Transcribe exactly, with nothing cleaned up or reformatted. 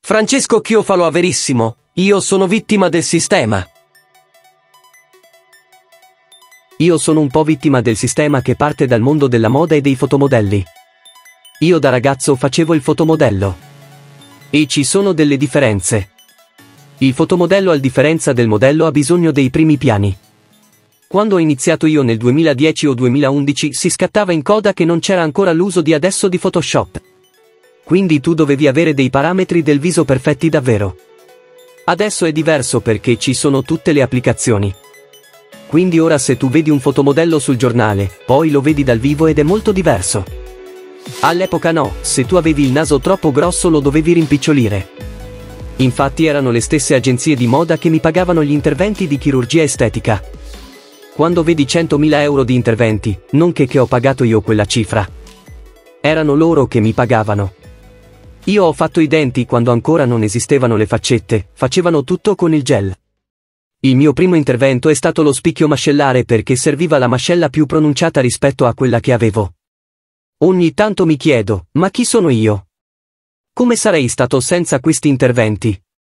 Francesco Chiofalo Averissimo, io sono vittima del sistema. Io sono un po' vittima del sistema che parte dal mondo della moda e dei fotomodelli. Io da ragazzo facevo il fotomodello. E ci sono delle differenze. Il fotomodello, a differenza del modello, ha bisogno dei primi piani. Quando ho iniziato io nel duemiladieci o duemilaundici si scattava in coda che non c'era ancora l'uso di adesso di Photoshop. Quindi tu dovevi avere dei parametri del viso perfetti davvero. Adesso è diverso perché ci sono tutte le applicazioni. Quindi ora se tu vedi un fotomodello sul giornale, poi lo vedi dal vivo ed è molto diverso. All'epoca no, se tu avevi il naso troppo grosso lo dovevi rimpicciolire. Infatti erano le stesse agenzie di moda che mi pagavano gli interventi di chirurgia estetica. Quando vedi centomila euro di interventi, non che che ho pagato io quella cifra. Erano loro che mi pagavano. Io ho fatto i denti quando ancora non esistevano le faccette, facevano tutto con il gel. Il mio primo intervento è stato lo spicchio mascellare perché serviva la mascella più pronunciata rispetto a quella che avevo. Ogni tanto mi chiedo, ma chi sono io? Come sarei stato senza questi interventi?